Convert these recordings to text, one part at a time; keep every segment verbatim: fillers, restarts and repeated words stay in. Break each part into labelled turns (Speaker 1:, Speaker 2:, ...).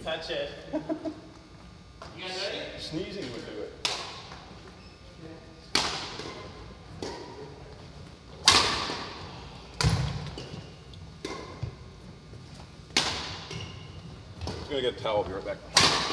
Speaker 1: touch it.
Speaker 2: You guys ready?
Speaker 3: Sneezing would do it. I'm gonna get a towel. I'll be right back.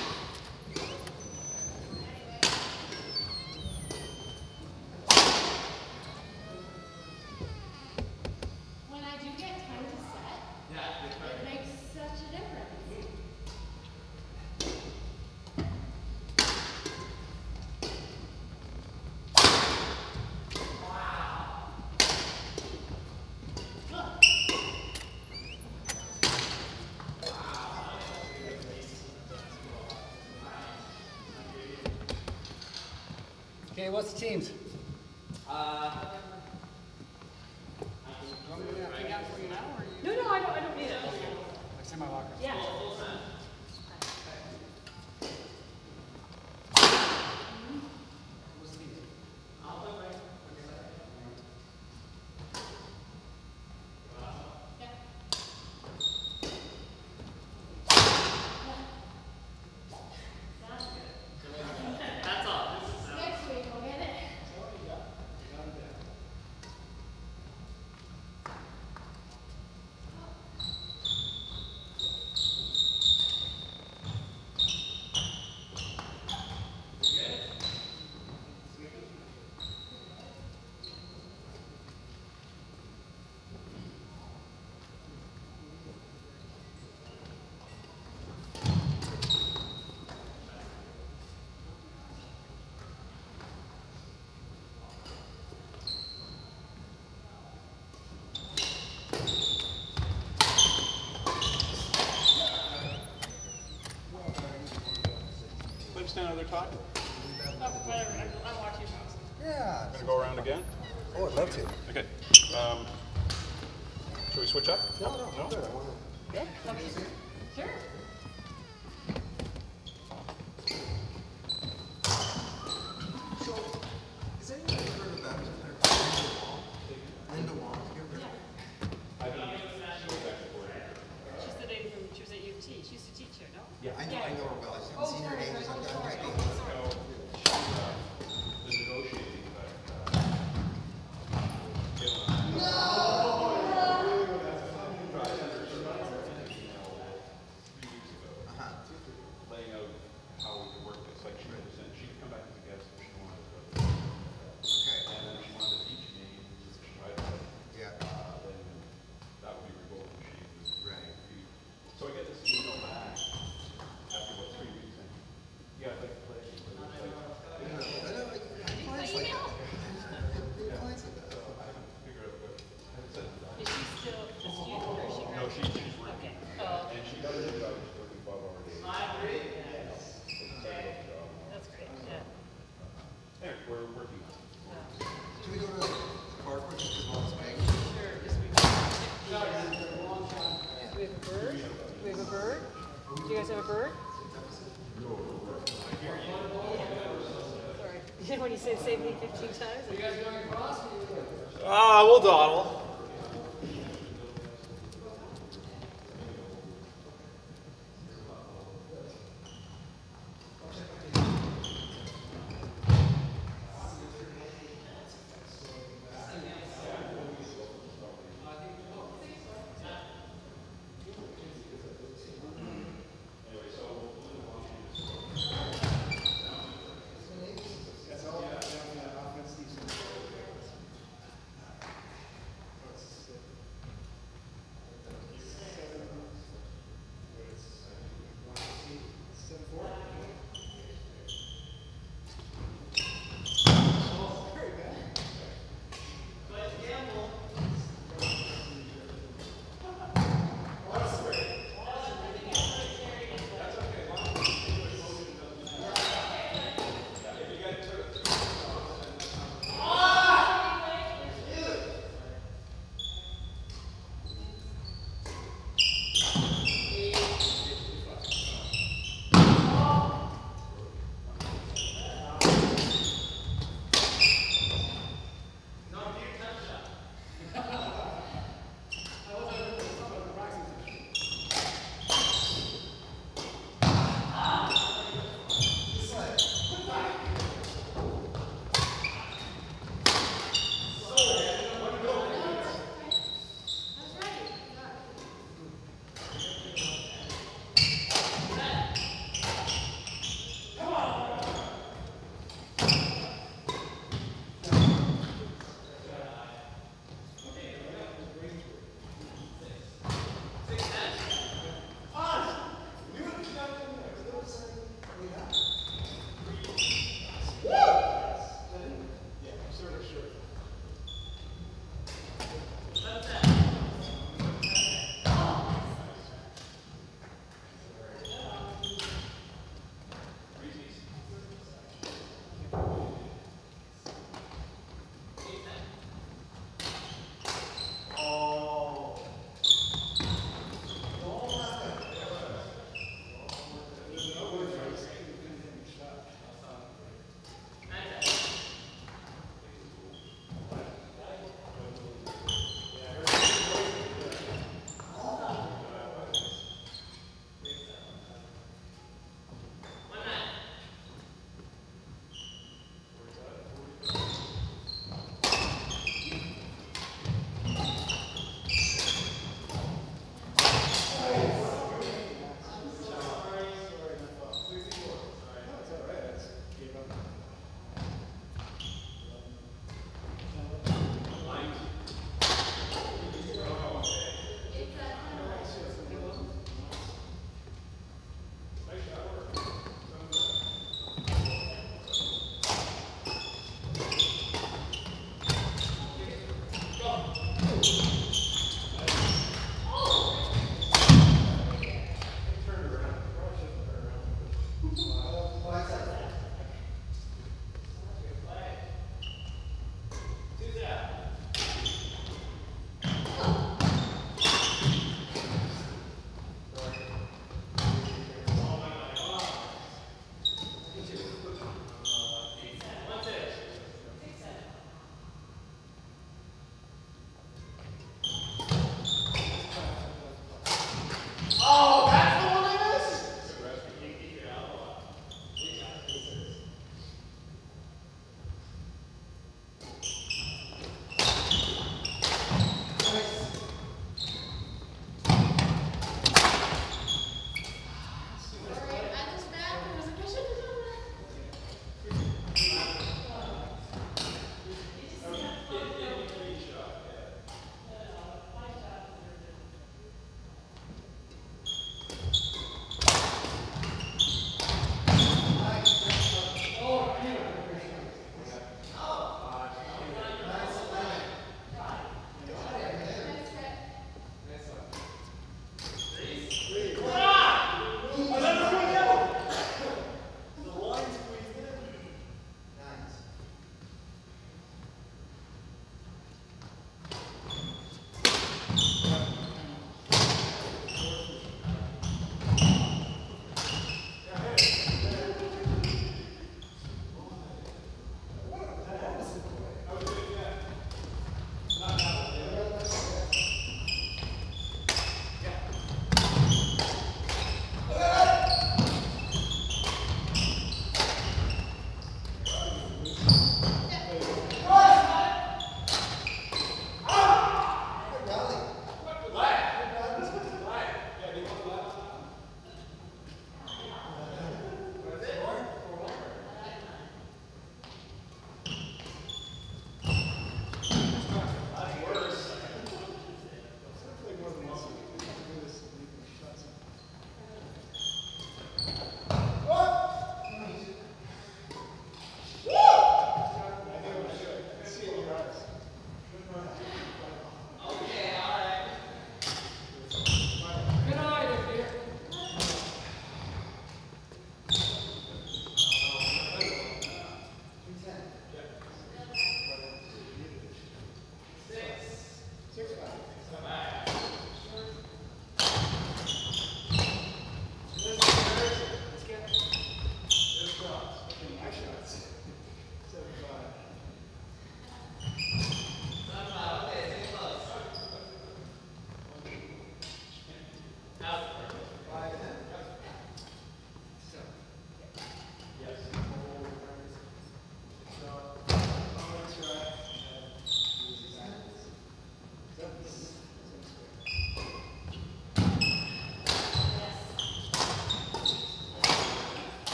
Speaker 4: When I do get time to set, yeah, it makes such a difference.
Speaker 5: Okay, what's the teams?
Speaker 2: Uh,
Speaker 4: No, no, I don't, I don't need it.
Speaker 5: It's in my locker.
Speaker 4: Yeah.
Speaker 3: Stand over there talking.
Speaker 4: Oh, whatever, I'm, I'm watching mouse.
Speaker 5: Yeah.
Speaker 3: Gonna go around again?
Speaker 5: Oh, I'd love to.
Speaker 3: Okay. Um, should we switch up?
Speaker 5: No, no,
Speaker 3: no.
Speaker 5: Good. I wanna...
Speaker 3: Yeah.
Speaker 4: Okay. Sure.
Speaker 5: So, has anyone ever heard of that? Linda Wong?
Speaker 3: I don't know.
Speaker 4: She's the lady from, she was at U T. She used to teach here, no?
Speaker 3: Yeah.
Speaker 5: I know, I know her well. I haven't seen her name. I'm just being
Speaker 3: The negotiating, but, uh, laying out how we could work this. Like she was saying, she could come back as a guest if she wanted to.
Speaker 5: Okay.
Speaker 3: And then if she wanted to teach me, just try to,
Speaker 5: Yeah.
Speaker 3: uh, then that would be remote if she was.
Speaker 5: Right.
Speaker 3: So I get this email back after about three weeks and, yeah, I'd like to play. But it was like,
Speaker 5: I know, I, I have clients like that. I have clients like that.
Speaker 3: so I haven't figured out what, I haven't said that.
Speaker 4: Is she still a student or is she
Speaker 3: No, she, she's working.
Speaker 4: Okay. Oh,
Speaker 3: And she does it, she's working twelve hour days.
Speaker 4: that's great, yeah.
Speaker 3: Anyway, we're working on it.
Speaker 5: Should we go to the park or just as long as Meg?
Speaker 4: Sure, just we do we have a bird? Do we have a bird? Do you guys have a bird? Sorry. When you say save me fifteen times?
Speaker 1: Ah, we'll dawdle.